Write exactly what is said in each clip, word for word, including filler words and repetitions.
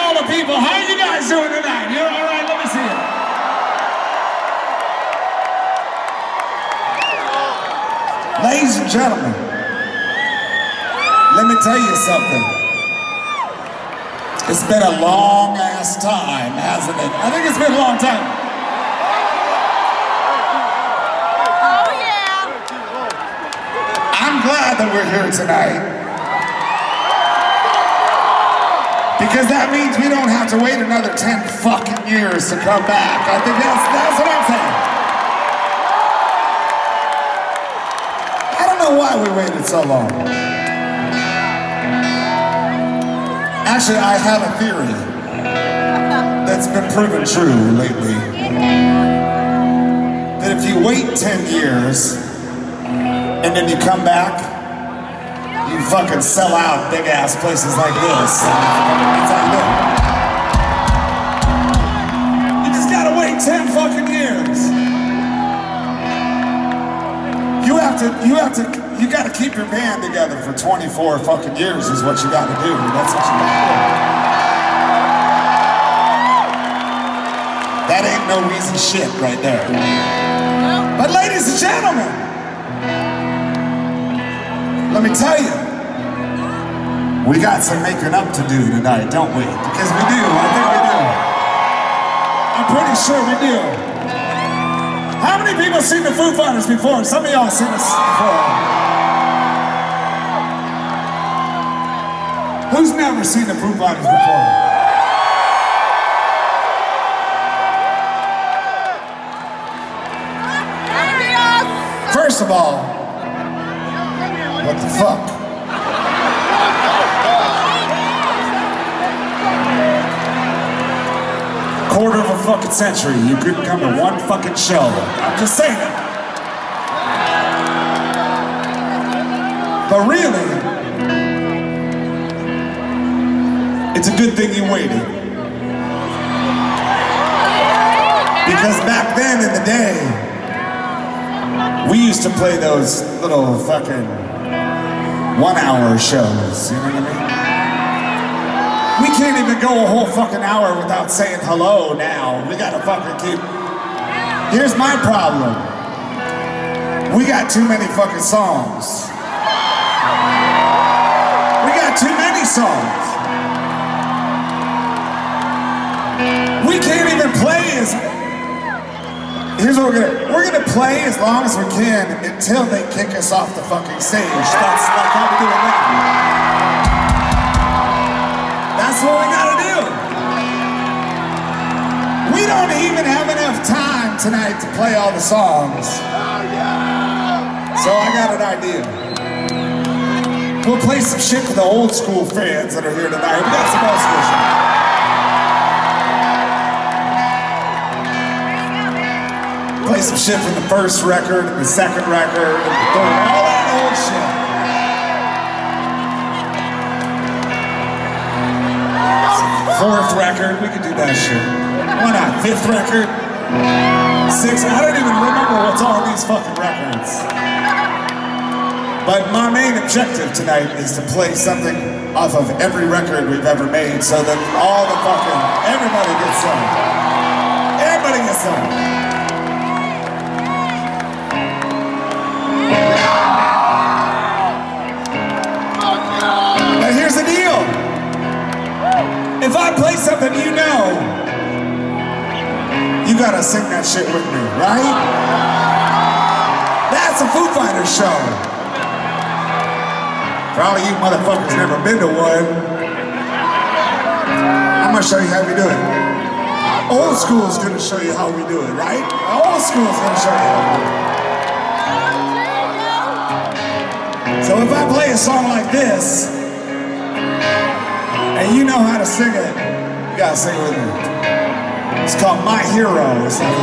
all the people. How are you guys doing tonight? You're all right? Let me see it. Ladies and gentlemen, let me tell you something. It's been a long ass time, hasn't it? I think it's been a long time. Oh yeah. I'm glad that we're here tonight. Because that means we don't have to wait another ten fucking years to come back. I think that's, that's what I'm saying. I don't know why we waited so long. Actually, I have a theory that's been proven true lately. That if you wait ten years and then you come back, you fucking sell out big ass places like this. That's how you do it. You just gotta wait ten fucking years. You have to, you have to, you gotta keep your band together for twenty-four fucking years is what you gotta do. That's what you gotta do. That ain't no easy shit right there. But ladies and gentlemen, let me tell you, we got some making up to do tonight, don't we? Because we do, I think we do. I'm pretty sure we do. How many people have seen the Foo Fighters before? Some of y'all seen us before. Who's never seen the Foo Fighters before? First of all, what the fuck? Quarter of a fucking century, you couldn't come to one fucking show. I'm just saying it. But really, it's a good thing you waited. Because back then in the day, we used to play those little fucking one-hour shows, you know what I mean? We can't even go a whole fucking hour without saying hello now. We gotta fucking keep... Here's my problem. We got too many fucking songs. We got too many songs. We can't even play as... Here's what we're gonna... We're gonna play as long as we can until they kick us off the fucking stage. That's like how we do it now. That's what we gotta do. We don't even have enough time tonight to play all the songs. So I got an idea. We'll play some shit for the old school fans that are here tonight. We got some old school shit. Play some shit from the first record, and the second record, and the third, all that old shit. Fourth record, we could do that shit. Why not? Fifth record? Sixth? I don't even remember what's on these fucking records. But my main objective tonight is to play something off of every record we've ever made so that all the fucking, everybody gets some. Everybody gets some. Now here's the deal. If I play something you know, you gotta sing that shit with me, right? That's a Foo Fighters show. For all of you motherfuckers never been to one, I'm gonna show you how we do it. Old school's gonna show you how we do it, right? Old school's gonna show you how we do it. So if I play a song like this, and you know how to sing it, you gotta sing it with me. It's called My Hero. It's like,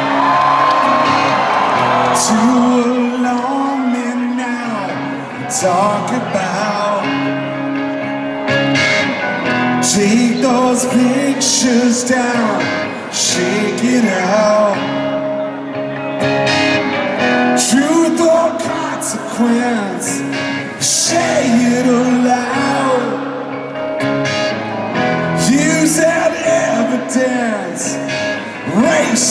too long and now talk about. Take those pictures down, shake it out. Truth or consequence, say it aloud. Use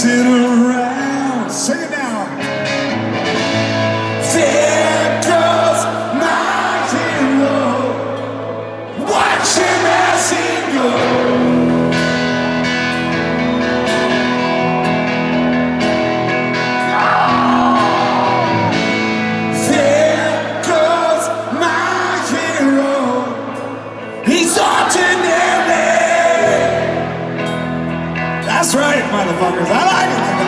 racing around. Sing it now. There goes my hero. Watch him as he goes. That's right, motherfuckers. I like it like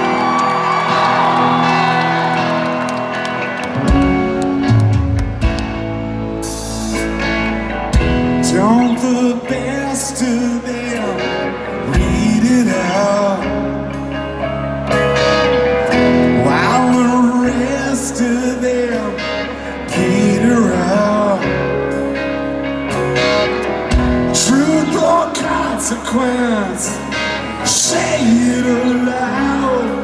that. Don't the best of them read it out, while the rest of them peter out. Truth or consequence, say it aloud.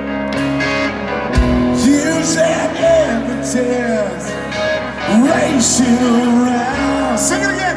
Use that evidence, racing around. Sing it again.